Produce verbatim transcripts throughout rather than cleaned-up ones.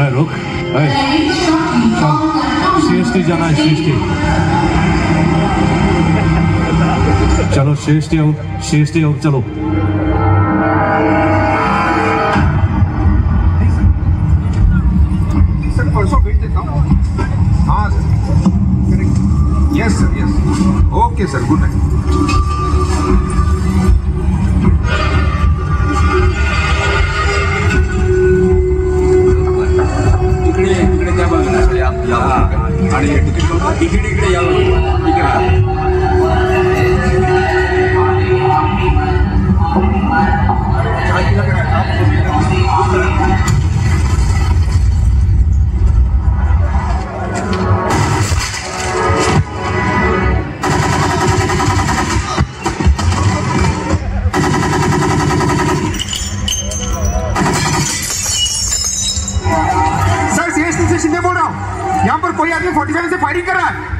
रुक, सीएसटी जाना है, सीएसटी। चलो सीएसटी आओ, सीएसटी आओ, चलो। सर परसों भेज देता हूँ। हाँ sir, yes sir, yes, okay sir, good night. आणि तिकीट तिकीट इकडे यावं इकडे सर सीएसटी से शिंदे बोल रहा हूँ। यहाँ पर कोई आदमी फोर्टी सेवन से फायरिंग कर रहा है।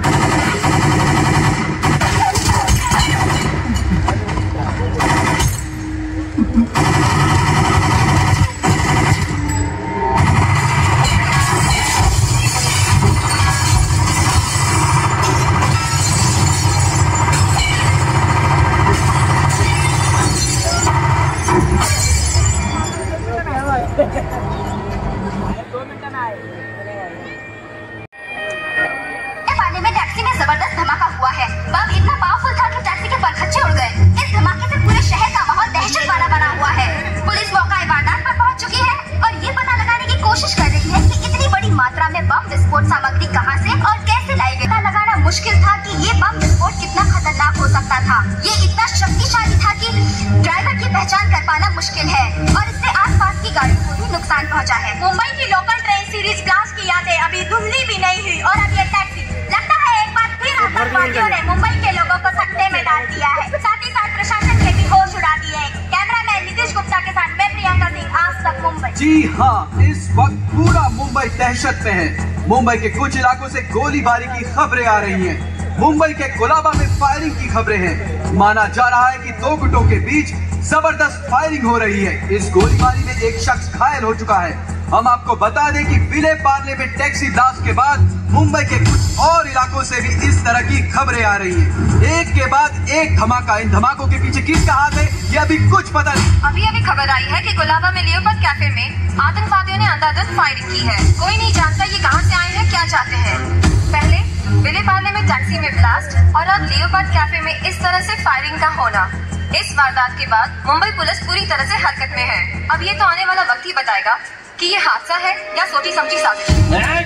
जबरदस्त धमाका हुआ है। बम इतना पावरफुल था कि टैक्सी के परखच्चे उड़ गए। इस धमाके से पूरे शहर का माहौल दहशत वाला बना हुआ है। पुलिस मौका वारदात पर पहुंच चुकी है और ये पता लगाने की कोशिश कर रही है कि इतनी बड़ी मात्रा में बम विस्फोट सामग्री कहां से और कैसे लाई गई। पता लगाना मुश्किल था कि ये बम विस्फोट कितना खतरनाक हो सकता था। ये इतना शक्तिशाली था कि ड्राइवर की पहचान कर पाना मुश्किल है और इससे आसपास की गाड़ियों को भी नुकसान पहुँचा है। मुंबई की लोकल ट्रेन सीरीज ब्लास्ट की यादें अभी धुंधली भी नहीं हुई और अब ये टैक्सी लगता है एक बार फिर आतंकवादियों ने मुंबई के लोगों को सकते में डाल दिया है। साथ ही साथ प्रशासन के भी होश उड़ा दिए हैं। कैमरामैन नीतीश गुप्ता के साथ मैं प्रियंका सिंह, आज तक मुंबई। जी हाँ, इस वक्त पूरा मुंबई दहशत में है। मुंबई के कुछ इलाकों से गोलीबारी की खबरें आ रही हैं। मुंबई के कोलाबा में फायरिंग की खबरें हैं। माना जा रहा है कि दो गुटों के बीच जबरदस्त फायरिंग हो रही है। इस गोलीबारी में एक शख्स घायल हो चुका है। हम आपको बता दें कि विले पार्ले में टैक्सी ब्लास्ट के बाद मुंबई के कुछ और इलाकों से भी इस तरह की खबरें आ रही हैं। एक के बाद एक धमाका। इन धमाकों के पीछे किसका हाथ है ये अभी कुछ पता नहीं। अभी अभी खबर आई है कि कोलाबा में लियोपार्ड कैफे में आतंकवादियों ने अंधाधुंध फायरिंग की है। कोई नहीं जानता ये कहां से आए हैं, क्या चाहते हैं। पहले विले पार्ले में टैक्सी में ब्लास्ट और अब लियोपार्ड कैफे में इस तरह से फायरिंग का होना। इस वारदात के बाद मुंबई पुलिस पूरी तरह से हरकत में है। अब ये तो आने वाला वक्त ही बताएगा कि ये हादसा है या सोची समझी साजिश।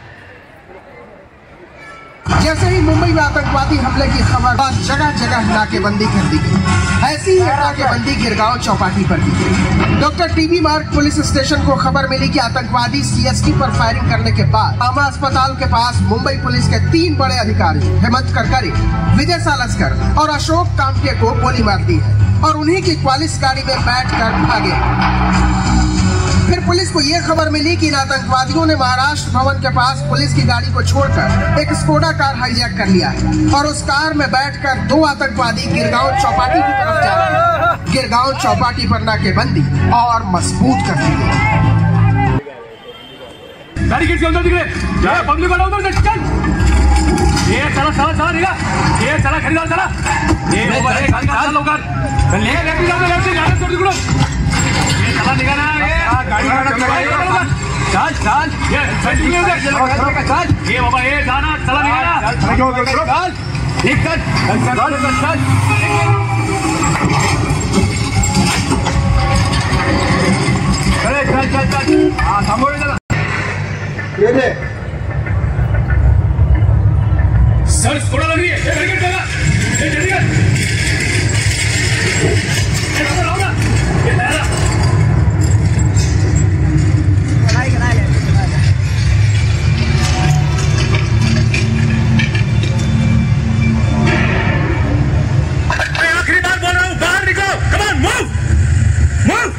जैसे ही मुंबई में आतंकवादी हमले की खबर जगह जगह नाकेबंदी कर दी गई। ऐसी ही नाकेबंदी गिरगांव चौपाटी पर की गई। डॉक्टर टीबी मार्ग पुलिस स्टेशन को खबर मिली कि आतंकवादी सीएसटी पर फायरिंग करने के बाद आमा अस्पताल के पास मुंबई पुलिस के तीन बड़े अधिकारी हेमंत करकरे, विजय सालस्कर और अशोक कामटे को गोली मार दी है और उन्हीं की क्वालिस गाड़ी में बैठ कर भागे। फिर पुलिस को यह खबर मिली कि इन आतंकवादियों ने महाराष्ट्र भवन के पास पुलिस की गाड़ी को छोड़कर एक स्कोडा कार हाईजैक कर लिया है और उस कार में बैठकर दो आतंकवादी गिरगांव चौपाटी की तरफ जा रहे हैं। गिरगांव चौपाटी पर नाकेबंदी और मजबूत कर दी गई। गाड़ी किसके अंदर दिख रहे? पब्लिक वाला उधर से चल। ये चला चला चला निकला। ये चला खरीदार चला। ये ओवर है गाड़ी चल लोग। ले लेफ्ट जाओ लेफ्ट गाड़ी छोड़ दो। ये चला निकला ना ये गाड़ी का चल चल ये चल चल ये बाबा ये जाना चला निकला। चल ठीक कर चल चल चल चल चल चल हाँ थांबो जरा ये दे सर थोड़ा लग रही है। ये करके चला ये जल्दी कर ये नंबर आओ ना ये तेरा चलाई करा ले मैं आखिरी बार बोल रहा हूँ बाहर निकलो। Come on move move.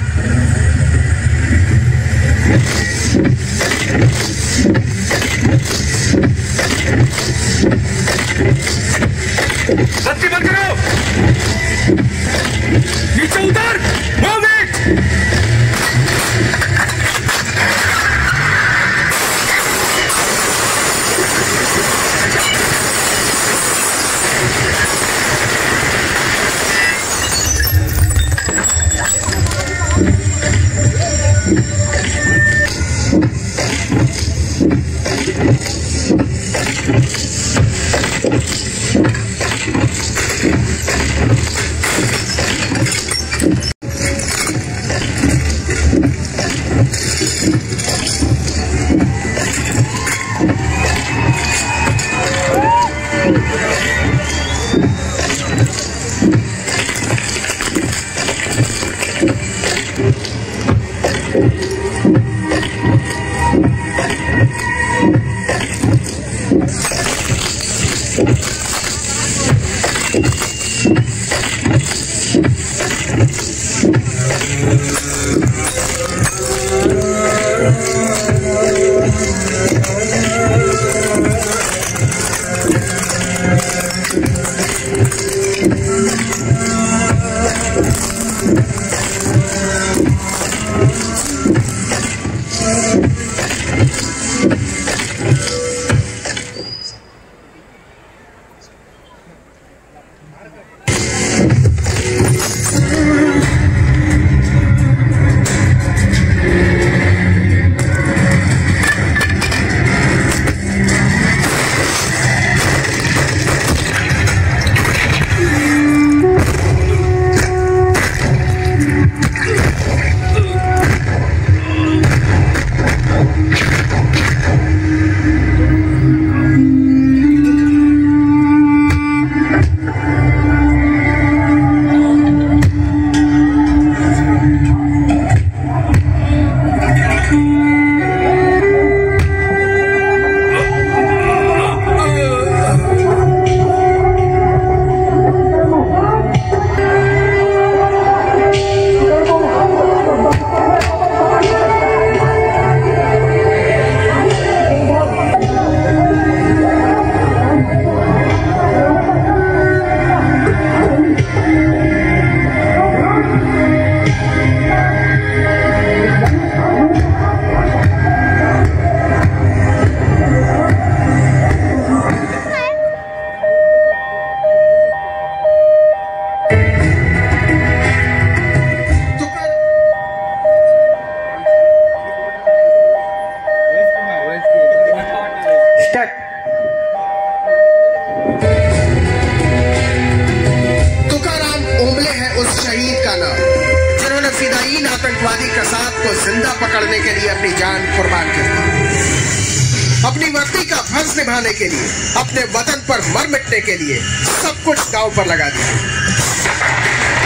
Kasab को जिंदा पकड़ने के लिए अपनी जान कुर्बान कर दी, अपनी वर्दी का फर्ज निभाने के लिए, अपने वतन पर मर मिटने के लिए सब कुछ दांव पर लगा दिया।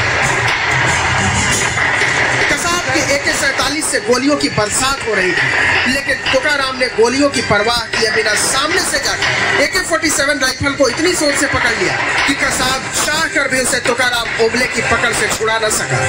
कसाब के ए के सैतालीस से गोलियों की बरसात हो रही थी, लेकिन तुकाराम ने गोलियों की परवाह किए बिना सामने से जाकर ए के सैंतालीस राइफल को इतनी जोर से पकड़ लिया कि कसाब चाह कर भी उसे तुकाराम ओबले की पकड़ से छुड़ा न सका।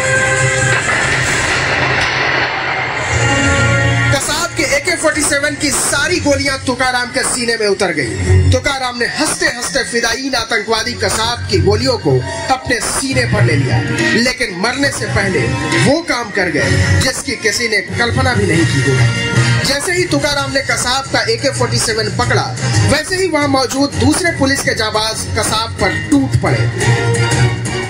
कसाब के ए के सैंतालीस की सारी गोलियां तुकाराम के सीने में उतर गई। तुकाराम ने हंसते हंसते फिदायीन आतंकवादी कसाब की गोलियों को अपने सीने पर ले लिया, लेकिन मरने से पहले वो काम कर गए जिसकी किसी ने कल्पना भी नहीं की होगी। जैसे ही तुकाराम ने कसाब का ए के सैंतालीस पकड़ा, वैसे ही वहां मौजूद दूसरे पुलिस के जाबाज कसाब पर टूट पड़े।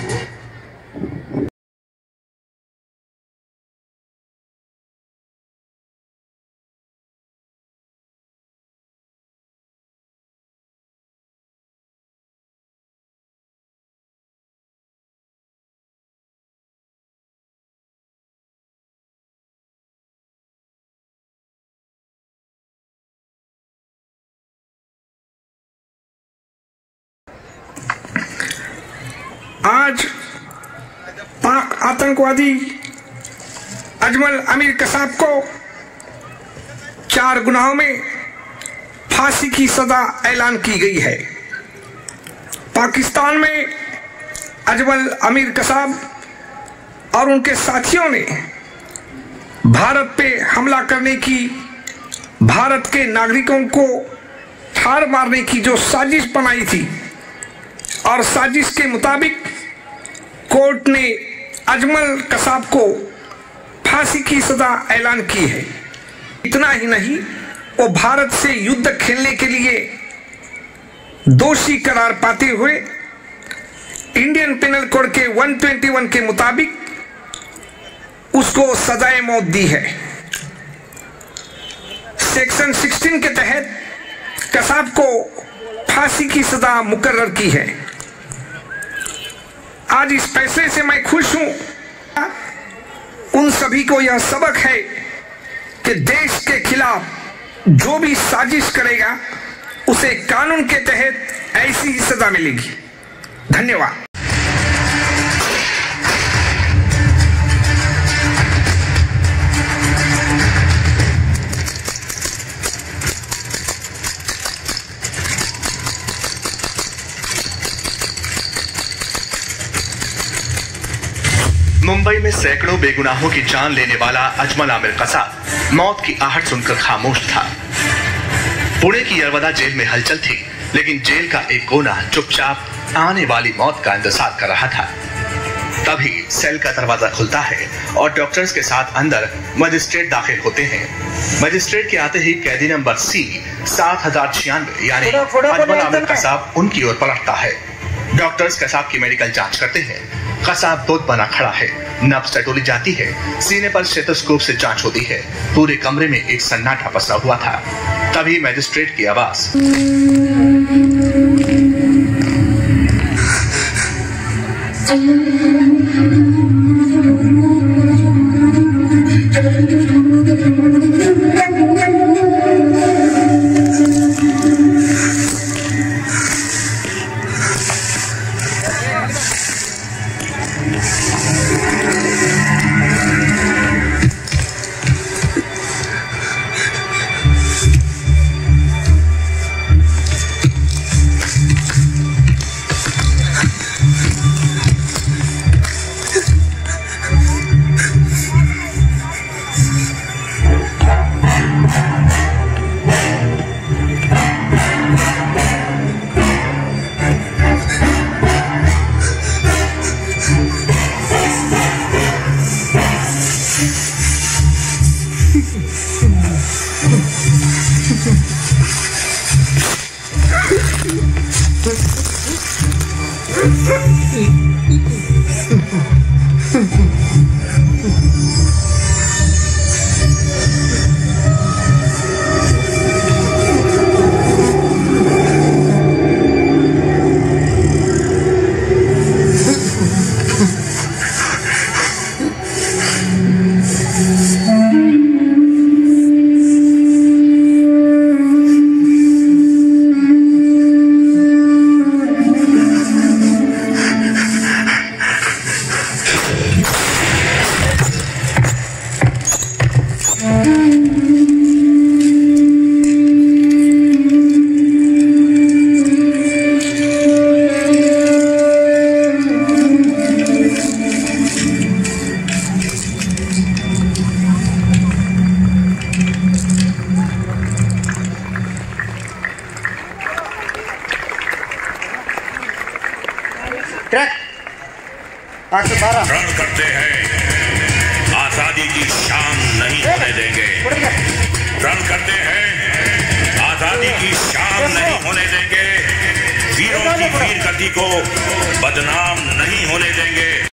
आज पाक आतंकवादी अजमल अमीर कसाब को चार गुनाहों में फांसी की सजा ऐलान की गई है। पाकिस्तान में अजमल अमीर कसाब और उनके साथियों ने भारत पे हमला करने की, भारत के नागरिकों को ठार मारने की जो साजिश बनाई थी, और साजिश के मुताबिक कोर्ट ने अजमल कसाब को फांसी की सजा ऐलान की है। इतना ही नहीं, वो भारत से युद्ध खेलने के लिए दोषी करार पाते हुए इंडियन पिनल कोड के एक सौ इक्कीस के मुताबिक उसको सजाए मौत दी है। सेक्शन सोलह के तहत कसाब को फांसी की सजा मुकर्रर की है। आज इस फैसले से मैं खुश हूं। उन सभी को यह सबक है कि देश के खिलाफ जो भी साजिश करेगा उसे कानून के तहत ऐसी ही सजा मिलेगी। धन्यवाद। मुंबई में सैकड़ों बेगुनाहों की जान लेने वाला अजमल आमिर कसाब मौत की आहट सुनकर खामोश था। पुणे की यरवदा जेल में हलचल थी, लेकिन जेल का एक कोना चुपचाप आने वाली मौत का इंतजार कर रहा था। तभी सेल का दरवाजा खुलता है और डॉक्टर्स के साथ अंदर मजिस्ट्रेट दाखिल होते हैं। मजिस्ट्रेट के आते ही कैदी नंबर सी सात हजार छियानवे यानी अजमल आमिर कसाब उनकी ओर पलटता है। डॉक्टर्स कसाब की मेडिकल जांच करते हैं। कसाब तोत बना खड़ा है, नब्ज टटोली जाती है, सीने पर स्टेथोस्कोप से जांच होती है। पूरे कमरे में एक सन्नाटा पसरा हुआ था। तभी मजिस्ट्रेट की आवाज, रण करते हैं, आजादी की शान नहीं होने देंगे। रण करते हैं, आजादी की शान नहीं होने देंगे। वीरों की वीर गति को बदनाम नहीं होने देंगे।